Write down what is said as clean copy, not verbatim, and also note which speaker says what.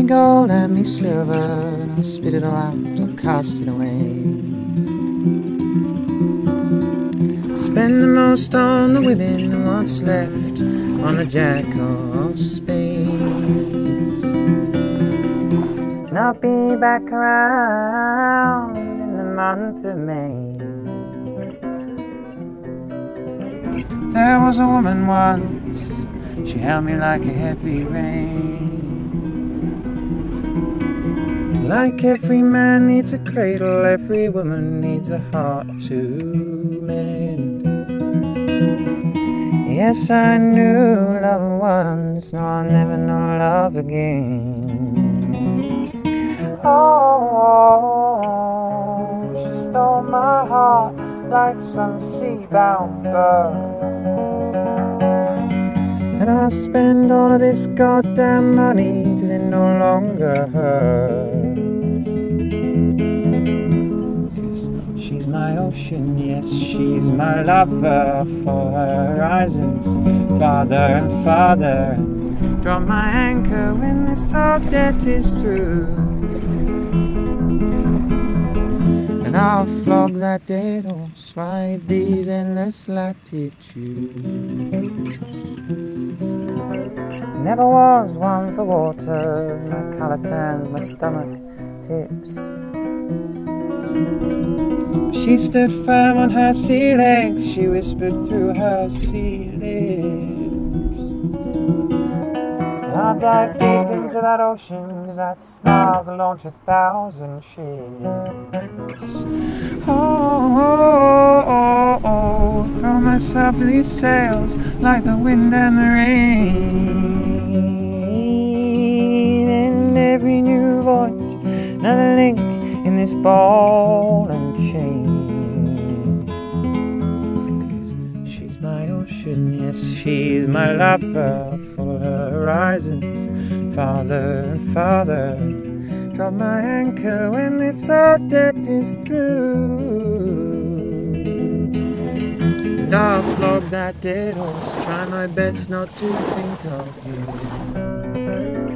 Speaker 1: gold, hand me silver, and I'll spit it all out, I'll cast it away. Spend the most on the women and what's left on the jack of spades. And I'll be back around in the month of May. There was a woman once, she held me like a heavy rain. Like every man needs a cradle, every woman needs a heart to mend. Yes, I knew love once, no, I'll never know love again. Oh, she stole my heart like some sea-bound bird. And I'll spend all of this goddamn money till it no longer hurts. She's my ocean, yes, she's my lover, for horizons farther and farther. Drop my anchor when this whole debt is through, and I'll flog that dead horse, ride these endless latitudes. Never was one for water, my collar turns, my stomach tips. She stood firm on her sea legs, she whispered through her sea lips. I'll dive deep into that ocean, cause that smile will launch 1,000 ships. Oh, throw myself to these sails like the wind and the rain. And every new voyage, another link in this ball and chain. 'Cause she's my ocean, yes, she's my lover, for her horizons farther and farther. Drop my anchor when this old debt is through, and I'll flog that dead horse, try my best not to think of you.